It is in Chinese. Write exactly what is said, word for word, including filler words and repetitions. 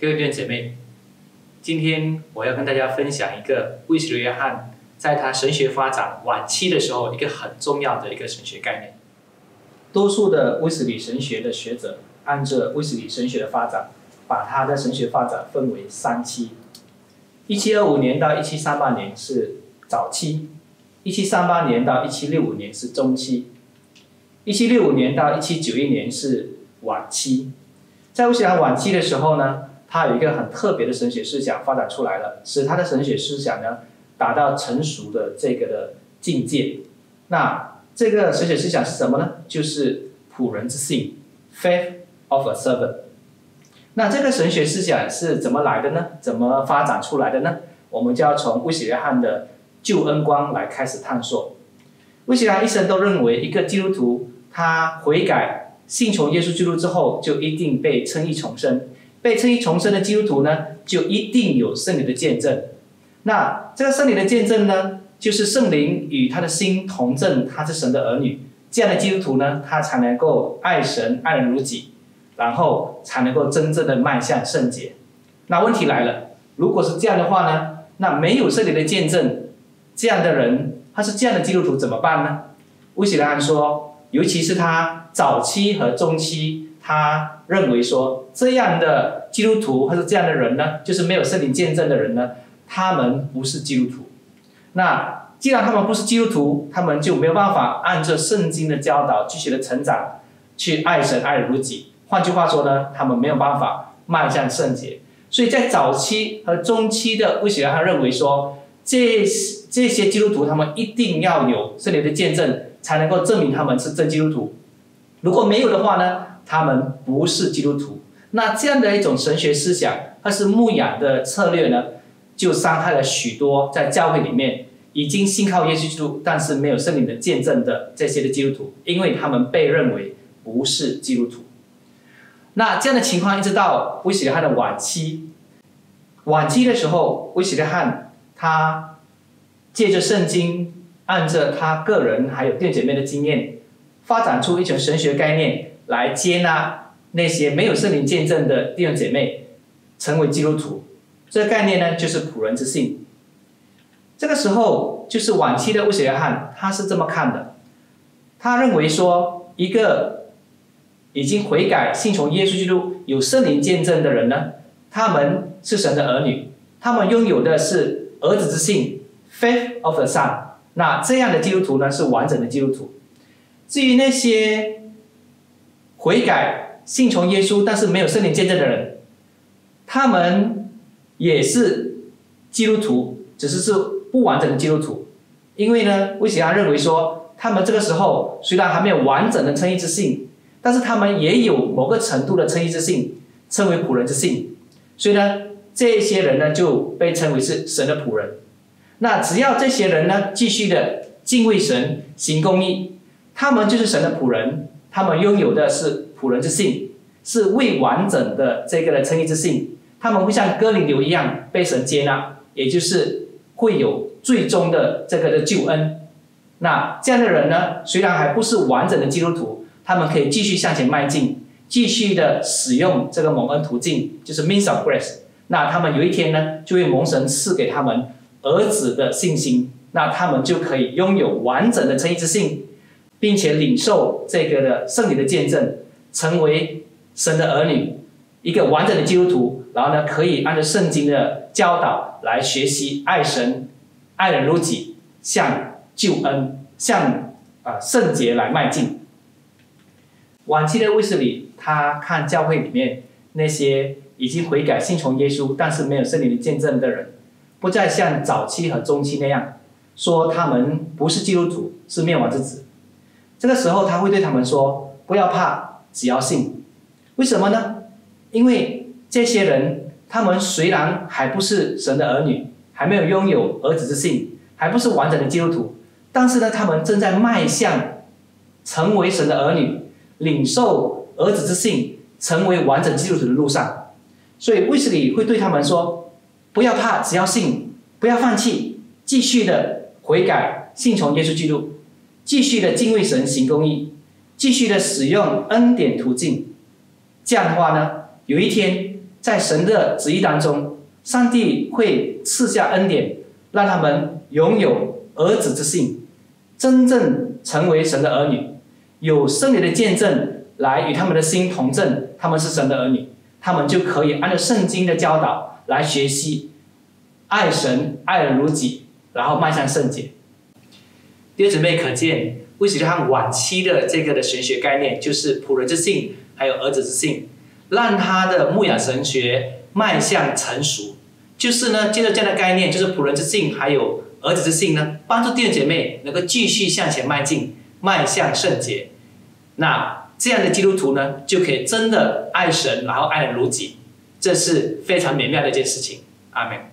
各位弟兄姐妹，今天我要跟大家分享一个卫斯理约翰在他神学发展晚期的时候一个很重要的一个神学概念。多数的卫斯理神学的学者按照卫斯理神学的发展，把他的神学发展分为三期。一七二五年到一七三八年是早期，一七三八年到一七六五年是中期，一七六五年到一七九一年是晚期。在卫斯理晚期的时候呢，他有一个很特别的神学思想发展出来了，使他的神学思想呢达到成熟的这个的境界。那这个神学思想是什么呢？就是仆人之信 （Faith of a Servant）。那这个神学思想是怎么来的呢？怎么发展出来的呢？我们就要从卫斯理约翰的救恩观来开始探索。卫斯理约翰一生都认为，一个基督徒他悔改信从耶稣基督之后，就一定被称义重生。被称义重生的基督徒呢，就一定有圣灵的见证。那这个圣灵的见证呢，就是圣灵与他的心同证，他是神的儿女。这样的基督徒呢，他才能够爱神爱人如己，然后才能够真正的迈向圣洁。那问题来了，如果是这样的话呢，那没有圣灵的见证，这样的人他是这样的基督徒怎么办呢？卫斯理约翰说，尤其是他早期和中期，他认为说，这样的基督徒或者这样的人呢，就是没有圣灵见证的人呢，他们不是基督徒。那既然他们不是基督徒，他们就没有办法按照圣经的教导继续的成长，去爱神爱人如己。换句话说呢，他们没有办法迈向圣洁。所以在早期和中期的卫斯理约翰认为说，这这些基督徒他们一定要有圣灵的见证，才能够证明他们是真基督徒。如果没有的话呢，他们不是基督徒。那这样的一种神学思想，它是牧养的策略呢，就伤害了许多在教会里面已经信靠耶稣基督，但是没有圣灵的见证的这些的基督徒，因为他们被认为不是基督徒。那这样的情况一直到卫斯理约翰的晚期，晚期的时候，卫斯理约翰他借着圣经，按着他个人还有弟兄姐妹的经验，发展出一种神学概念来接纳那些没有圣灵见证的弟兄姐妹成为基督徒。这个概念呢，就是仆人之信。这个时候就是晚期的卫斯理约翰，他是这么看的，他认为说，一个已经悔改信从耶稣基督有圣灵见证的人呢，他们是神的儿女，他们拥有的是儿子之信 （Faith of the Son）。那这样的基督徒呢，是完整的基督徒。至于那些悔改信从耶稣但是没有圣灵见证的人，他们也是基督徒，只是是不完整的基督徒。因为呢，卫斯理约翰认为说，他们这个时候虽然还没有完整的称义之信，但是他们也有某个程度的称义之信，称为仆人之信。所以呢，这些人呢就被称为是神的仆人。那只要这些人呢继续的敬畏神，行公义，他们就是神的仆人，他们拥有的是仆人之信，是未完整的这个的称义之信。他们会像哥林流一样被神接纳，也就是会有最终的这个的救恩。那这样的人呢，虽然还不是完整的基督徒，他们可以继续向前迈进，继续的使用这个蒙恩途径，就是 means of grace。那他们有一天呢，就会蒙神赐给他们儿子的信心，那他们就可以拥有完整的称义之信，并且领受这个的圣灵的见证，成为神的儿女，一个完整的基督徒。然后呢，可以按照圣经的教导来学习爱神、爱人如己，向救恩、向啊、呃、圣洁来迈进。晚期的卫斯理，他看教会里面那些已经悔改信从耶稣，但是没有圣灵的见证的人，不再像早期和中期那样说他们不是基督徒，是灭亡之子。这个时候他会对他们说，不要怕，只要信。为什么呢？因为这些人他们虽然还不是神的儿女，还没有拥有儿子之信，还不是完整的基督徒，但是呢，他们正在迈向成为神的儿女，领受儿子之信，成为完整基督徒的路上。所以卫斯理会对他们说，不要怕，只要信，不要放弃，继续的悔改信从耶稣基督，继续的敬畏神，行公义，继续的使用恩典途径。这样的话呢，有一天在神的旨意当中，上帝会赐下恩典，让他们拥有儿子之性，真正成为神的儿女，有圣灵的见证来与他们的心同证，他们是神的儿女，他们就可以按照圣经的教导来学习爱神爱人如己，然后迈向圣洁。弟兄姊妹，可见卫斯理约翰晚期的这个的神学概念，就是仆人之性还有儿子之性，让他的牧养神学迈向成熟。就是呢，借着这样的概念，就是仆人之性还有儿子之性呢，帮助弟兄姐妹能够继续向前迈进，迈向圣洁。那这样的基督徒呢，就可以真的爱神，然后爱人如己，这是非常美妙的一件事情。阿们。